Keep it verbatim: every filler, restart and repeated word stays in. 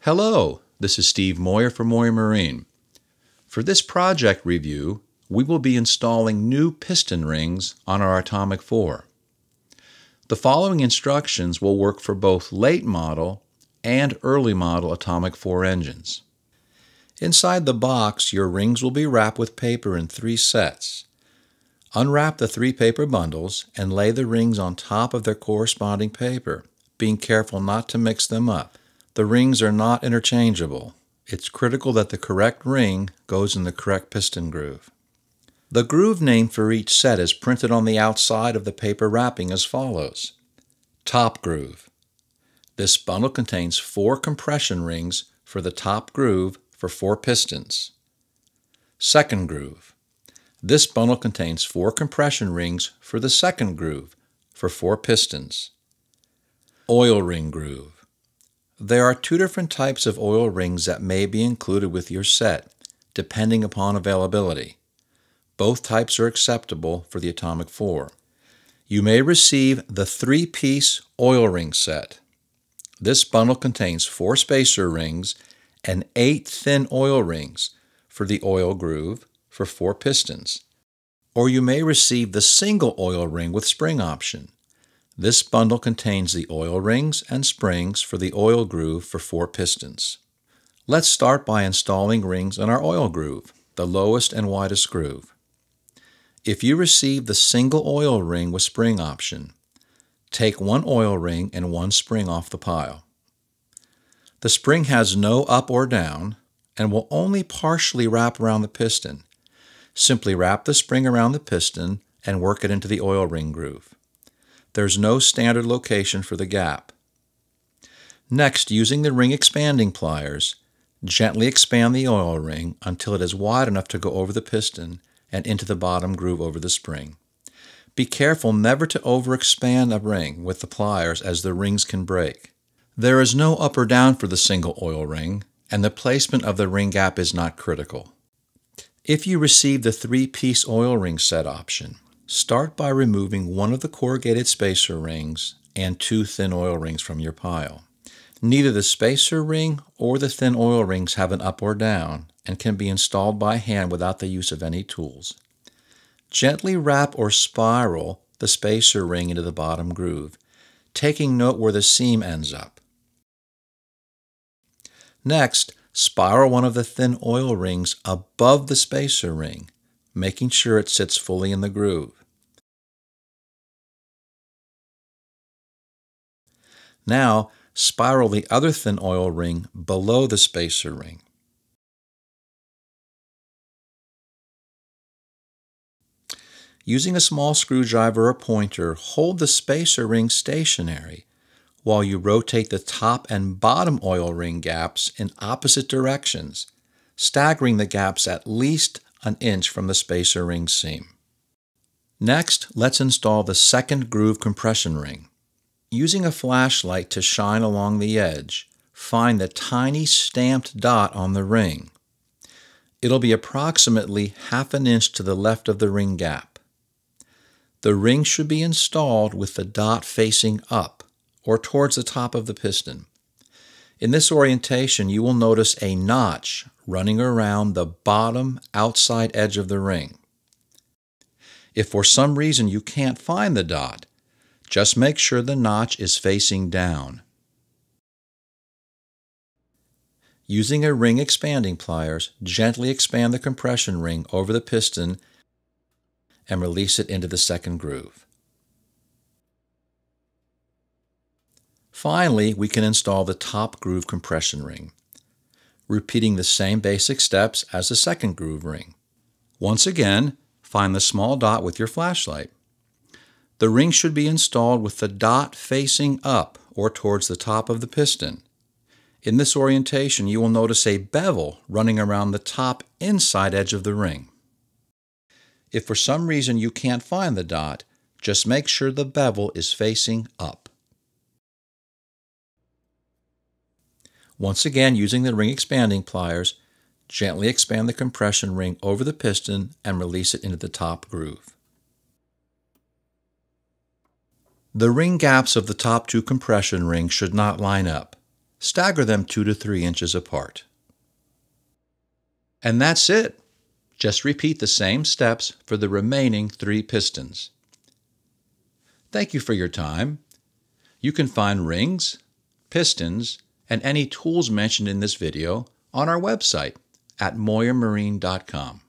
Hello, this is Steve Moyer for Moyer Marine. For this project review, we will be installing new piston rings on our Atomic four. The following instructions will work for both late model and early model Atomic four engines. Inside the box, your rings will be wrapped with paper in three sets. Unwrap the three paper bundles and lay the rings on top of their corresponding paper, being careful not to mix them up. The rings are not interchangeable. It's critical that the correct ring goes in the correct piston groove. The groove name for each set is printed on the outside of the paper wrapping as follows. Top groove. This bundle contains four compression rings for the top groove for four pistons. Second groove. This bundle contains four compression rings for the second groove for four pistons. Oil ring groove. There are two different types of oil rings that may be included with your set, depending upon availability. Both types are acceptable for the Atomic four. You may receive the three-piece oil ring set. This bundle contains four spacer rings and eight thin oil rings for the oil groove for four pistons. Or you may receive the single oil ring with spring option. This bundle contains the oil rings and springs for the oil groove for four pistons. Let's start by installing rings in our oil groove, the lowest and widest groove. If you receive the single oil ring with spring option, take one oil ring and one spring off the pile. The spring has no up or down and will only partially wrap around the piston. Simply wrap the spring around the piston and work it into the oil ring groove. There's no standard location for the gap. Next, using the ring expanding pliers, gently expand the oil ring until it is wide enough to go over the piston and into the bottom groove over the spring. Be careful never to overexpand a ring with the pliers as the rings can break. There is no up or down for the single oil ring, and the placement of the ring gap is not critical. If you receive the three-piece oil ring set option, start by removing one of the corrugated spacer rings and two thin oil rings from your pile. Neither the spacer ring or the thin oil rings have an up or down and can be installed by hand without the use of any tools. Gently wrap or spiral the spacer ring into the bottom groove, taking note where the seam ends up. Next, spiral one of the thin oil rings above the spacer ring, making sure it sits fully in the groove. Now, spiral the other thin oil ring below the spacer ring. Using a small screwdriver or pointer, hold the spacer ring stationary while you rotate the top and bottom oil ring gaps in opposite directions, staggering the gaps at least an inch from the spacer ring seam. Next, let's install the second groove compression ring. Using a flashlight to shine along the edge, find the tiny stamped dot on the ring. It'll be approximately half an inch to the left of the ring gap. The ring should be installed with the dot facing up or towards the top of the piston. In this orientation, you will notice a notch running around the bottom outside edge of the ring. If for some reason you can't find the dot, just make sure the notch is facing down. Using a ring expanding pliers, gently expand the compression ring over the piston and release it into the second groove. Finally, we can install the top groove compression ring, repeating the same basic steps as the second groove ring. Once again, find the small dot with your flashlight. The ring should be installed with the dot facing up or towards the top of the piston. In this orientation, you will notice a bevel running around the top inside edge of the ring. If for some reason you can't find the dot, just make sure the bevel is facing up. Once again, using the ring expanding pliers, gently expand the compression ring over the piston and release it into the top groove. The ring gaps of the top two compression rings should not line up. Stagger them two to three inches apart. And that's it. Just repeat the same steps for the remaining three pistons. Thank you for your time. You can find rings, pistons, and any tools mentioned in this video on our website at moyer marine dot com.